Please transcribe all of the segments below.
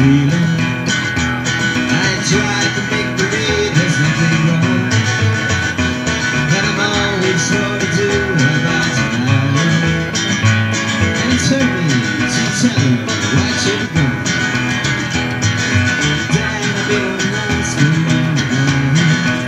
feeling. I tried to make believe there's nothing wrong, but I'm always sure to do about tonight. And it's hurt me to tell her why she'd go. Dad, I've been on nights with my mind.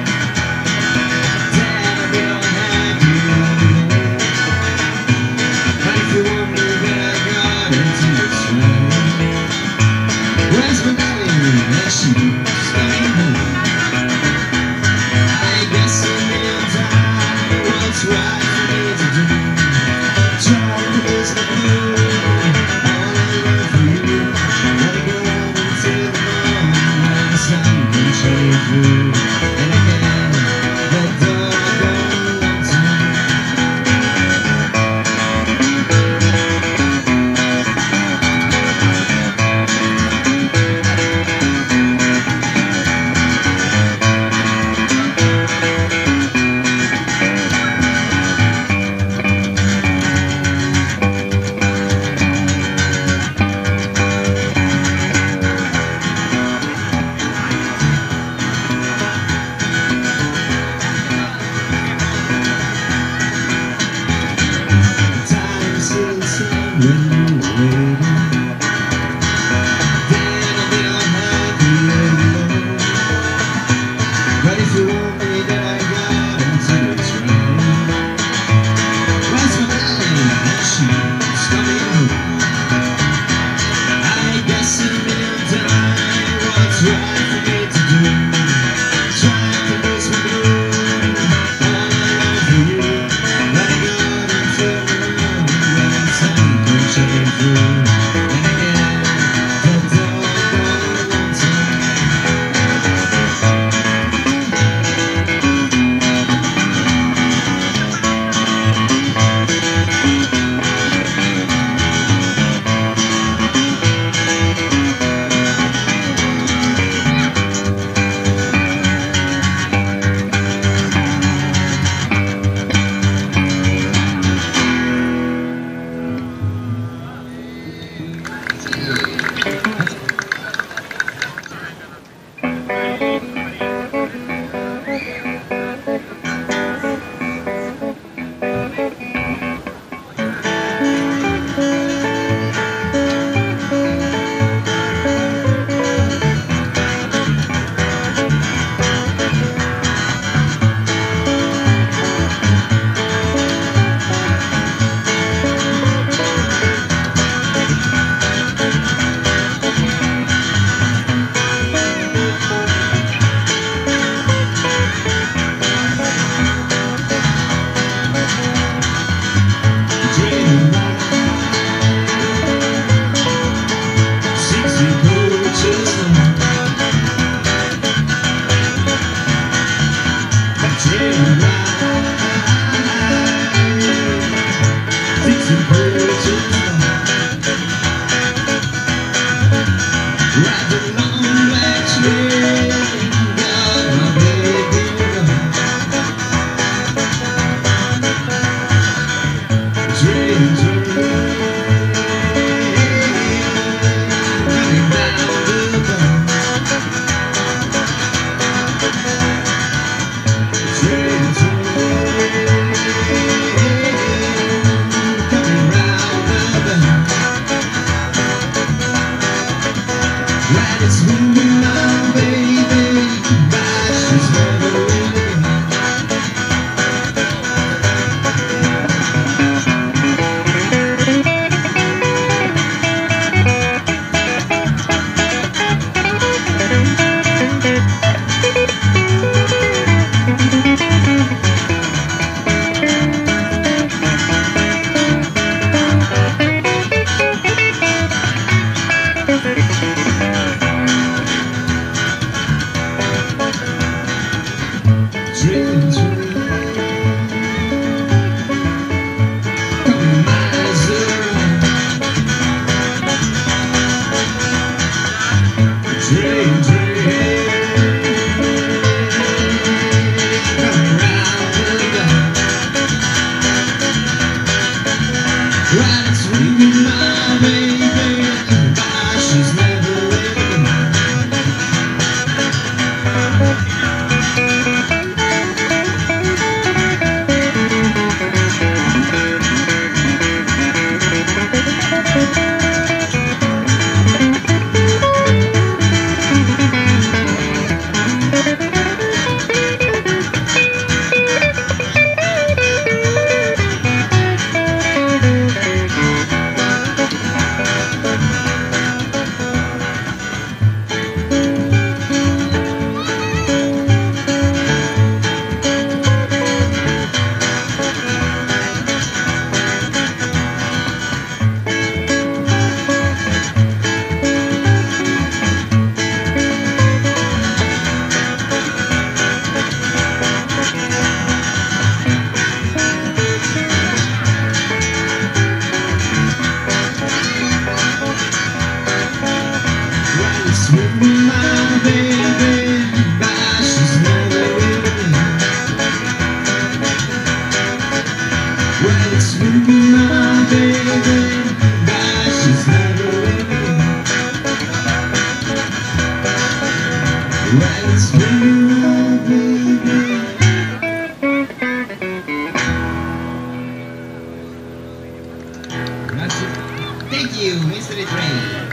Dad, I've been on happy all alone. But if you want me, then I got into the train. Where's my darling? And she's coming home. I guess a million times what's right for me to do. Trying to miss the blue, all I love for you. Let it go until the morning when the sun can shine through. And again, the doggone long time. When you were waiting, then I'll be unhappy alone. But if you want me, then I got into the train. Where's my darling? And she's coming home. I guess a million times what's right for me to do. Trying to lose my blue, all I love for you. Let it go until the morning when the sun shining through. And again, the doggone long time. Coming round the bend. It's with my baby, but she's never with me. It's with my baby. Thank you, Mr. Train.